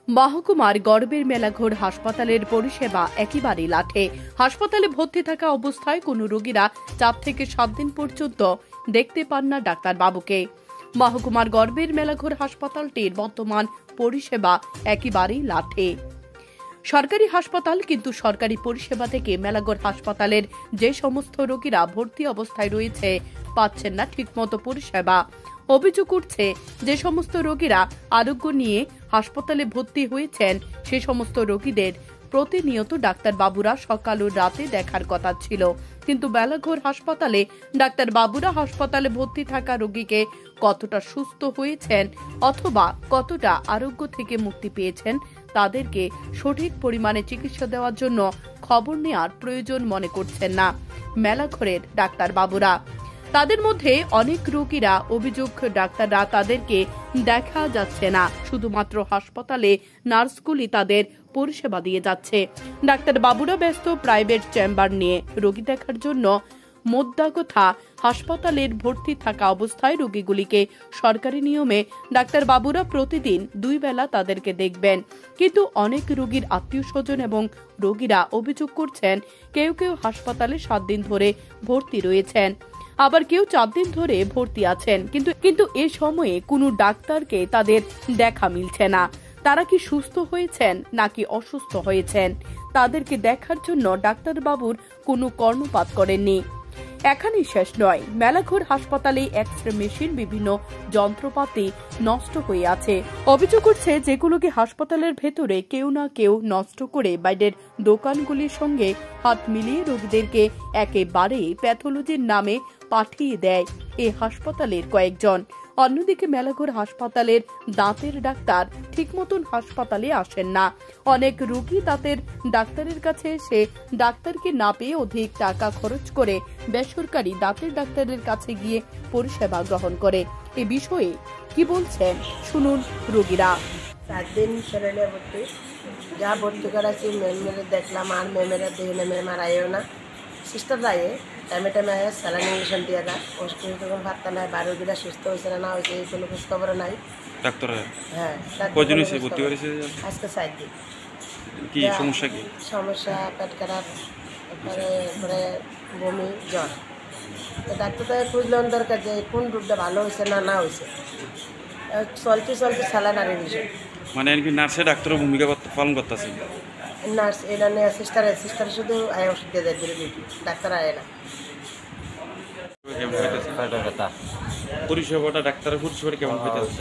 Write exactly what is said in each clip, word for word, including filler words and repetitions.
মহকুমার গড়বের মেলাঘর হাসপাতালের পরিষেবা একেবারেই লাঠে। হাসপাতালে ভর্তি থাকা অবস্থায় কোনো রোগীরা চার থেকে সাত দিন পর্যন্ত দেখতে পান না ডাক্তারবাবুকে। মহকুমার গড়বের মেলাঘর হাসপাতালটির বর্তমান পরিষেবা একেবারেই লাঠে। সরকারি হাসপাতাল, কিন্তু সরকারি পরিষেবা থেকে মেলাঘর হাসপাতালের যে সমস্ত রোগীরা ভর্তি অবস্থায় রয়েছে পাচ্ছেন না ঠিকমতো পরিষেবা। অভিযোগ উঠছে যে সমস্ত রোগীরা আরোগ্য নিয়ে হাসপাতালে ভর্তি হয়েছেন সে সমস্ত রোগীদের প্রতিনিয়ত ডাক্তারবাবুরা সকাল ও রাতে দেখার কথা ছিল, কিন্তু মেলাঘর হাসপাতালে ডাক্তারবাবুরা হাসপাতালে ভর্তি থাকা রোগীকে কতটা সুস্থ হয়েছেন অথবা কতটা আরোগ্য থেকে মুক্তি পেয়েছেন তাদেরকে সঠিক পরিমাণে চিকিৎসা দেওয়ার জন্য খবর নেওয়ার প্রয়োজন মনে করছেন না মেলাঘরের ডাক্তারবাবুরা। তাদের মধ্যে অনেক রোগীরা অভিযোগ ডাক্তাররা তাদেরকে দেখা যাচ্ছে না, শুধুমাত্র হাসপাতালে নার্সগুলি তাদের পরিষেবা দিয়ে যাচ্ছে। ডাক্তারবাবুরা ব্যস্ত প্রাইভেট চেম্বার নিয়ে রোগী দেখার জন্য। মোদ্দা কথা, হাসপাতালের ভর্তি থাকা অবস্থায় রোগীগুলিকে সরকারি নিয়মে ডাক্তারবাবুরা প্রতিদিন দুই বেলা তাদেরকে দেখবেন, কিন্তু অনেক রোগীর আত্মীয় স্বজন এবং রোগীরা অভিযোগ করছেন কেউ কেউ হাসপাতালে সাত দিন ধরে ভর্তি রয়েছেন, আবার কেউ চার দিন ধরে ভর্তি আছেন, কিন্তু কিন্তু এ সময়ে কোনো ডাক্তারকে তাদের দেখা মিলছে না। তারা কি সুস্থ হয়েছেন নাকি অসুস্থ হয়েছেন তাদেরকে দেখার জন্য ডাক্তারবাবুর কোনো কর্ণপাত করেননি। এখানেই শেষ নয়, মেলাঘর হাসপাতালে এক্স রে মেশিন, বিভিন্ন যন্ত্রপাতি নষ্ট হয়ে আছে। অভিযোগ করছে যেগুলোকে হাসপাতালের ভেতরে কেউ না কেউ নষ্ট করে বাইরের দোকানগুলির সঙ্গে হাত মিলিয়ে রোগীদেরকে একেবারে প্যাথোলজির নামে পাঠিয়ে দেয় এই হাসপাতালের কয়েকজন। অন্যদিকে মেলাঘর হাসপাতালের দাঁতের ডাক্তার ঠিক মতন হাসপাতালে আসেন না। অনেক রোগী দাঁতের ডাক্তারের কাছে এসে ডাক্তারকে না পেয়ে অধিক টাকা খরচ করে বেসরকারি দাঁতের ডাক্তারের কাছে গিয়ে পরিষেবা গ্রহণ করে। এ বিষয়ে কি বলছেন শুনুন রোগীরা। চার দিন শরীরে ভর্তি যা ভর্তি করাছি মেম মেরে দেখলাম আর মেমেরা দিয়ে মেমে মারাইও না। সিস্টার দায়ে টাইমে টাইমে স্যালাইন ইঞ্জেকশন দিয়ে দেয়, ওষুধ তখন ভাতটা নাই, বারো দিরা সুস্থ হয়েছে না না হয়েছে কোনো খোঁজ খবর নাই। ডাক্তার হ্যাঁ কয়জন এসে ভর্তি করেছে? আজকে চার দিন। কি সমস্যা? কি সমস্যা? পেট খারাপ, তারপরে পরে বমি, জ্বর। তো ডাক্তার তাই খুঁজলাম দরকার যে কোন রোগটা ভালো হয়েছে না না হয়েছে। চলতে চলতে স্যালাইন আর ইঞ্জেকশন। মানে কি নার্সে ডাক্তারের ভূমিকা পালন করতেছে? নার্স এটা নিয়ে সিস্টার সিস্টার শুধু আয় ওষুধ দিয়ে দেয়, ডাক্তার আয় না। পরিষেবাটা ডাক্তারের পরিষেবা কেমন হইতেছে?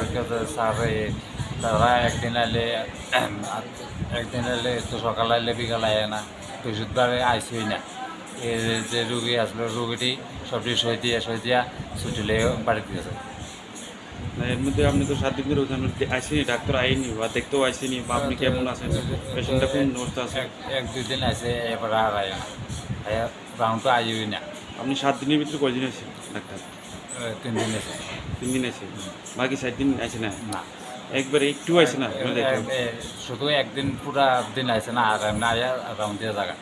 তারা একদিন আইলে একদিন আইলে তো সকাল আইলে বিকাল আয় না, ওষুধবারে আইসই না। এর যে রুগী আসলো রুগীটি সবটি সই দিয়া সই দিয়া ছুটিলে বাড়িতে গেছে। এর মধ্যে আপনি তো সাত দিন ধরে আইসিনি, ডাক্তার আইনি বা দেখতেও আইসিনি, বা আপনি কেমন আছেন, পেশেন্টটা কোন অবস্থা আছে? এক দুই দিন আসে, এবার আর আয় না, রাউন্ড তো আইই না। আপনি সাত দিনের ভিতরে কয়দিন আছে ডাক্তার? তিন দিন আছে। তিন দিন আছে, বাকি সাত দিন আছে না? না, একবারে একটু আছে না, শুধু একদিন পুরা দিন আছে না, আর না রাউন্ড দিয়ে জায়গা।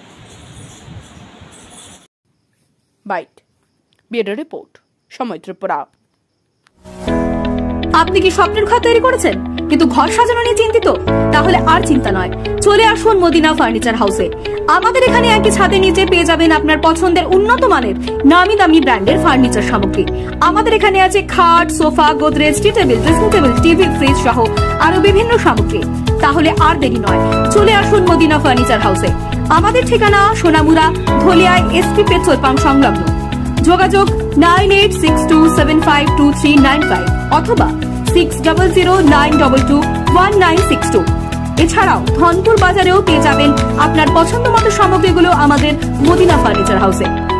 বাইট ব্যুরো রিপোর্ট, সময় ত্রিপুরা। আপনি কি স্বপ্নের ঘর তৈরি করেছেন কিন্তু ঘর সাজানো নিয়ে চিন্তিত? তাহলে আর চিন্তা নয়, চলে আসুন মদিনা ফার্নিচার হাউসে। আমাদের এখানে একই ছাদের নিচে পেয়ে যাবেন আপনার পছন্দের উন্নত মানের নামি দামি ব্র্যান্ডের ফার্নিচার সামগ্রী। আমাদের এখানে আছে খাট, sofa, Godrej, tea table, dressing table, TV, fridge সহ আরো বিভিন্ন সামগ্রী। তাহলে আর দেরি নয়, চলে আসুন মদিনা ফার্নিচার হাউসে। আমাদের ঠিকানা সোনামুড়া, ধলিয়ায় এসপি পেট্রোল পাম্প সংলগ্ন। যোগাযোগ nine eight six two seven five two three nine five অথবা six double zero nine double two one nine six two. এছাড়াও ধনপুর বাজারেও পেয়ে যাবেন আপনার পছন্দ মতো সামগ্রীগুলো আমাদের মদিনা ফার্নিচার হাউসে।